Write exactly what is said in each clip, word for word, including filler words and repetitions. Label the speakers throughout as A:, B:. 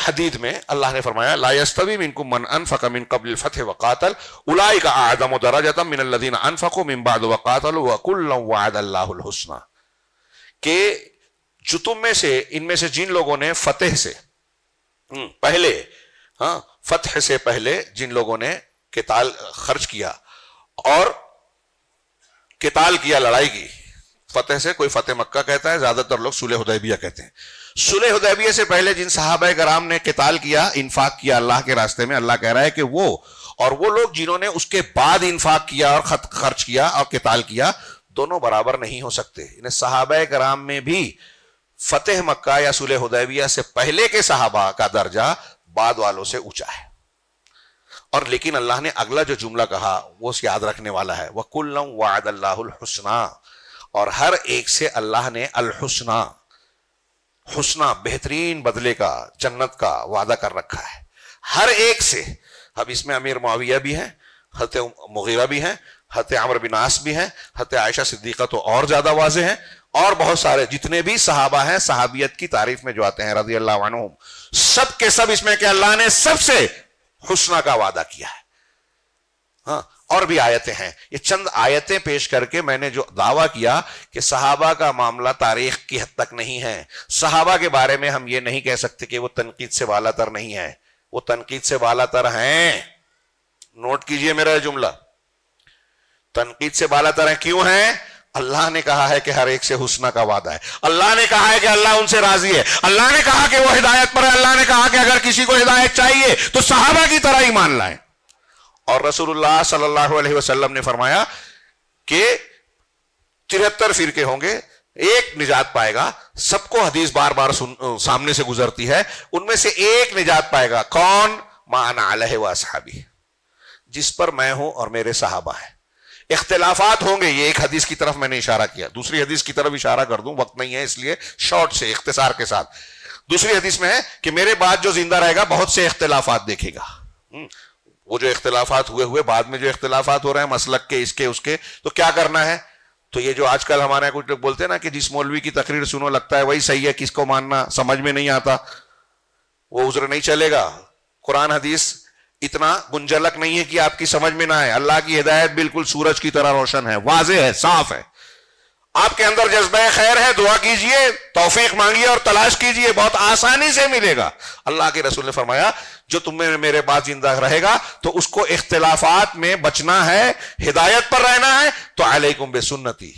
A: حدید میں اللہ نے فرمایا لا یستوی منکم من انفق من قبل الفتح وقاتل اولئک اعظم درجۃ من الذین انفقوا من بعد وقاتلوا وکلا وعد اللہ الحسنی، کہ جو تم میں سے ان میں سے جن لوگوں نے فتح سے پہلے ہاں فتح سے پہلے جن لوگوں نے قتال خرچ کیا اور قتال کیا، لڑائی کی، فتح سے کوئی فتح مکہ کہتا ہے، زیادہ تر لوگ صلح حدیبیہ کہتے ہیں، صلح حدیبیہ سے پہلے جن صحابہ کرام نے قتال کیا، انفاق کیا اللہ کے راستے میں، اللہ کہہ رہا ہے کہ وہ اور وہ لوگ جنہوں نے اس کے بعد انفاق کیا اور خرچ کیا اور قتال کیا، دونوں برابر نہیں ہو سکتے۔ انہیں صحابہ کرام میں بھی فتح مکہ یا صلح حدیبیہ سے پہلے کے صحابہ کا درجہ بعد والوں سے اونچا ہے۔ اور لیکن اللہ نے اگلا جو جملہ کہا وہ اس یاد رکھنے والا ہے، وَكُلًّا وَعَدَ اللَّهُ الْحُسْنَى، اور ہر ایک سے اللہ نے الحسنہ، حسنہ بہترین بدلے کا، جنت کا وعدہ کر رکھا ہے ہر ایک سے۔ اب اس میں امیر معاویہ بھی ہیں، حضرت مغیرہ بھی ہیں، حضرت عمرو بن عاص بھی ہیں، حضرت عائشہ صدیقہ تو اور زیادہ واضح ہیں، اور بہت سارے جتنے بھی صحابہ ہیں صحابیت کی تعریف میں جو آتے ہیں رضی اللہ عنہم، سب کے سب اس میں کہ اللہ نے سب سے حسنہ کا وعدہ کیا ہے۔ ہاں اور بھی آیتیں ہیں، یہ چند آیتیں پیش کر کے میں نے جو دعویٰ کیا کہ صحابہ کا معاملہ تاریخ کی حد تک نہیں ہے، صحابہ کے بارے میں ہم یہ نہیں کہہ سکتے کہ وہ تنقید سے بالا تر نہیں ہے، وہ تنقید سے بالا تر ہیں۔ نوٹ کیجئے میرا جملہ، تنقید سے بالا تر ہیں، کیوں ہیں؟ اللہ نے کہا ہے کہ ہر ایک سے حسنہ کا وعدہ ہے، اللہ نے کہا ہے کہ اللہ ان سے راضی ہے، اللہ نے کہا کہ وہ ہدایت پر ہے، اللہ نے کہا کہ اگر کسی کو ہدایت چاہیے تو صحابہ کی طرح ایمان لائیں۔ اور رسول اللہ صلی اللہ علیہ وسلم نے فرمایا کہ ترہتر فرقے ہوں گے، ایک نجات پائے گا۔ سب کو حدیث بار بار سامنے سے گزرتی ہے، ان میں سے ایک نجات پائے گا، کون؟ ما انا علیہ واصحابی، جس پر میں ہوں اور میرے صحابہ ہیں۔ اختلافات ہوں گے، یہ ایک حدیث کی طرف میں نے اشارہ کیا، دوسری حدیث کی طرف اشارہ کر دوں، وقت نہیں ہے اس لیے شارٹ سے اختصار کے ساتھ۔ دوسری حدیث میں ہے کہ میرے بعد جو زندہ رہے گا بہت سے اختلافات دیکھے گا۔ وہ جو اختلافات ہوئے ہوئے بعد میں جو اختلافات ہو رہے ہیں مسلک کے، اس کے اس کے، تو کیا کرنا ہے؟ تو یہ جو آج کل ہمارے یہاں کچھ لوگ بولتے ہیں نا کہ جس مولوی کی تقریر سنو لگتا ہے وہی صحیح ہے، کس کو ماننا سمجھ میں نہیں آتا، وہ عذر نہیں چلے گا۔ قرآن حدیث اتنا گنجلک نہیں ہے کہ آپ کی سمجھ میں نہ آئے، اللہ کی ہدایت بالکل سورج کی طرح روشن ہے، واضح ہے، صاف ہے۔ آپ کے اندر جذبہ خیر ہے، دعا کیجئے، توفیق مانگیے اور تلاش کیجئے، بہت آسانی سے ملے گا۔ اللہ کے رسول نے فرمایا جو تم میں میرے بعد زندہ رہے گا تو اس کو اختلافات میں بچنا ہے، ہدایت پر رہنا ہے، تو علیکم بسنتی،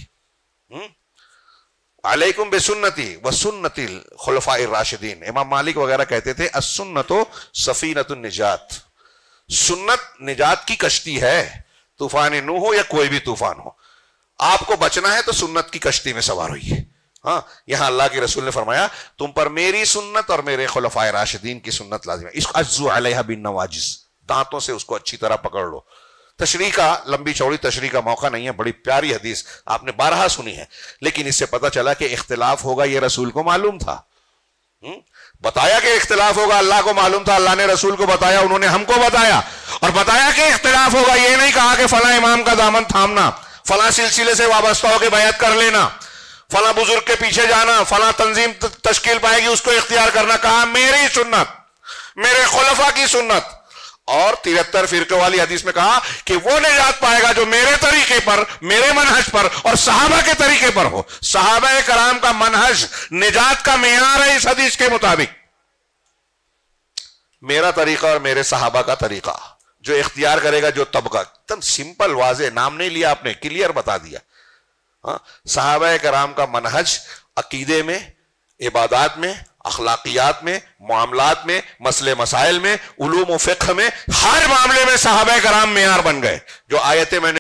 A: علیکم بسنتی وسنت الخلفاء الراشدین۔ امام مالک وغیرہ کہتے تھے السنت سفینۃ النجات، سنت نجات کی کشتی ہے، طوفان نوح ہو یا کوئی بھی طوفان ہو، آپ کو بچنا ہے تو سنت کی کشتی میں سوار ہوئیے۔ ہاں یہاں اللہ کے رسول نے فرمایا تم پر میری سنت اور میرے خلفاء راشدین کی سنت لازم ہے، اس کو اجزو علیہ بالنواجز، دانتوں سے اس کو اچھی طرح پکڑ لو۔ تشریح کا، لمبی چوڑی تشریح کا موقع نہیں ہے، بڑی پیاری حدیث آپ نے بارہا سنی ہے، لیکن اس سے پتہ چلا کہ اختلاف ہوگا یہ رسول کو معلوم تھا، بتایا کہ اختلاف ہوگا، اللہ کو معلوم تھا، اللہ نے رسول کو بتایا، انہوں نے ہم کو بتایا اور بتایا کہ اختلاف ہوگا۔ یہ نہیں کہا کہ فلاں امام کا دامن تھامنا، فلاں سلسلے سے وابستہ ہو کے بیعت کر لینا، فلاں بزرگ کے پیچھے جانا، فلاں تنظیم تشکیل پائے گی اس کو اختیار کرنا، کہا میری سنت، میرے خلفاء کی سنت۔ اور تہتر فرقے والی حدیث میں کہا کہ وہ نجات پائے گا جو میرے طریقے پر، میرے منہج پر اور صحابہ کے طریقے پر ہو۔ صحابہ کرام کا منہج نجات کا معیار ہے اس حدیث کے مطابق، میرا طریقہ اور میرے صحابہ کا طریقہ جو اختیار کرے گا، جو طبقہ، تم سمپل واضح، نام نہیں لیا آپ نے، کلیئر بتا دیا۔ ہاں صحابہ کرام کا منہج عقیدے میں، عبادات میں، اخلاقیات میں، معاملات میں، مسئلے مسائل میں، علوم و فقہ میں، ہر معاملے میں صحابہ کرام معیار بن گئے۔ جو آیتیں میں نے